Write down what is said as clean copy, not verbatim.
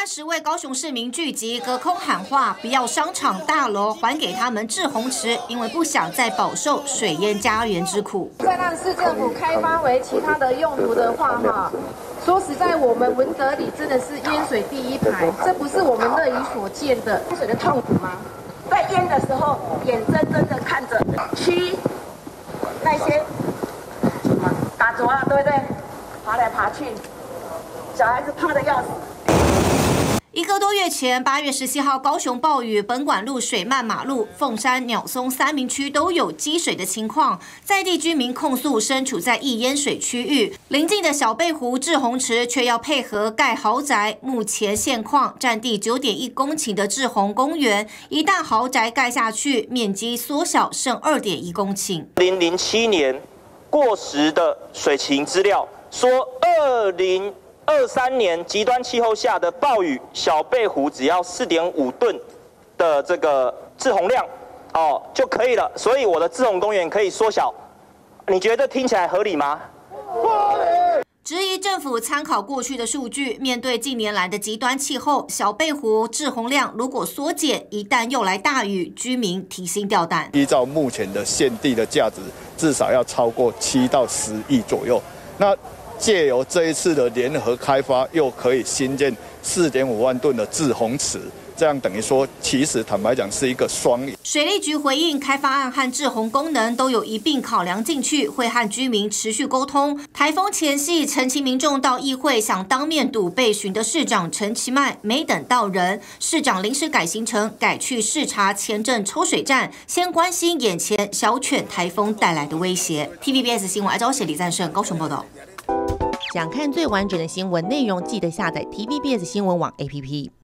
30位高雄市民聚集，隔空喊话，不要商场大楼还给他们滞洪池，因为不想再饱受水淹家园之苦。 再让市政府开发为其他的用途的话，说实在，我们文德里真的是淹水第一排，这不是我们乐于所见的。 淹水的痛苦吗？在淹的时候，眼睁睁的看着那些打浊了，对不对？爬来爬去，小孩子怕得要死。 1个多月前，8月17号，高雄暴雨，本馆路水漫马路，凤山、鸟松3明区都有积水的情况。在地居民控诉，身处在易淹水区域，邻近的小贝湖滞洪池却要配合盖豪宅。目前现况，占地9.1公顷的滞洪公园，一旦豪宅盖下去，面积缩小剩2.1公顷。 2007年过时的水情资料说，2023年极端气候下的暴雨，小贝湖只要4.5吨的这个滞洪量，就可以了。所以我的滞洪公园可以缩小，你觉得听起来合理吗？ 质疑政府参考过去的数据，面对近年来的极端气候，小贝湖滞洪量如果缩减，一旦又来大雨，居民提心吊胆。 依照目前的现地的价值，至少要超过7到10亿左右。那借由这一次的联合开发，又可以新建4.5万吨的滞洪池，这样等于说，其实坦白讲是一个双赢。 水利局回应，开发案和滞洪功能都有一并考量进去，会和居民持续沟通。台风前夕，陈其民众到议会想当面堵被询的市长陈其迈，没等到人，市长临时改行程，改去视察前镇抽水站，先关心眼前小犬台风带来的威胁。TVBS 新闻艾李赞胜高雄报道。 想看最完整的新闻内容，记得下载 TVBS 新闻网 APP。